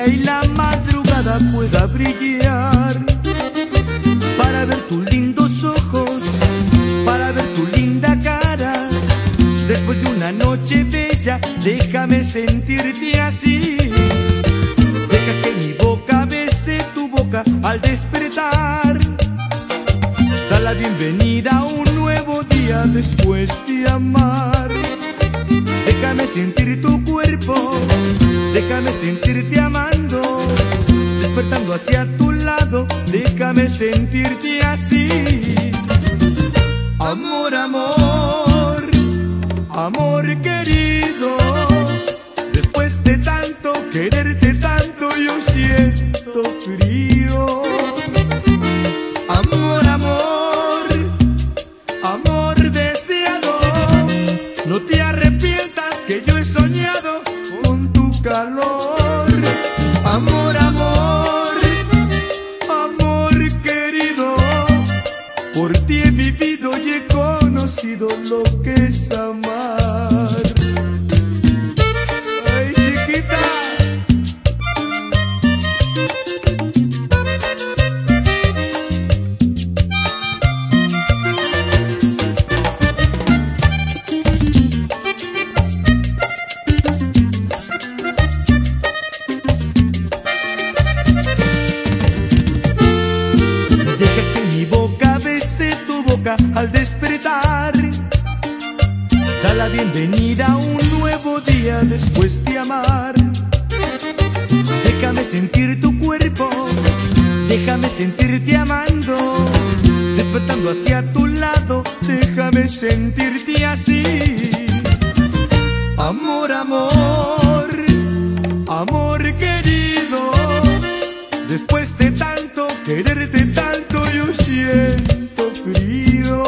día y la madrugada pueda brillar, para ver tus lindos ojos, para ver tu linda cara. Después de una noche bella, déjame sentirte así. Deja que mi boca bese tu boca al despertar. Da la bienvenida a un nuevo día después de amar. Déjame sentir tu cuerpo, déjame sentirte amando, despertando hacia tu lado, déjame sentirte así. Amor, amor, amor querido, después de tanto quererte tanto yo siento frío. Amor, amor, amor deseado, no te arrepientas que yo he soñado con tu calor. Amor, amor, amor querido, por ti he vivido y he conocido lo que es amar. Ay, chiquita. Al despertar, da la bienvenida a un nuevo día después de amar. Déjame sentir tu cuerpo, déjame sentirte amando, despertando hacia tu lado, déjame sentirte así. Amor, amor, amor querido, después de tanto quererte tanto yo siento frío.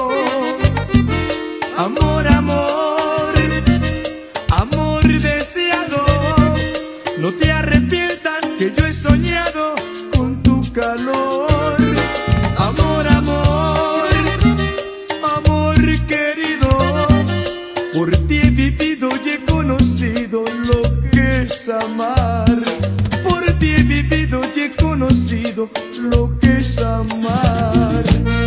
Amor, amor, amor deseado, no te arrepientas que yo he soñado con tu calor. Amor, amor, amor querido, por ti he vivido y he conocido lo que es amar. Por ti he vivido y he conocido lo que es amar.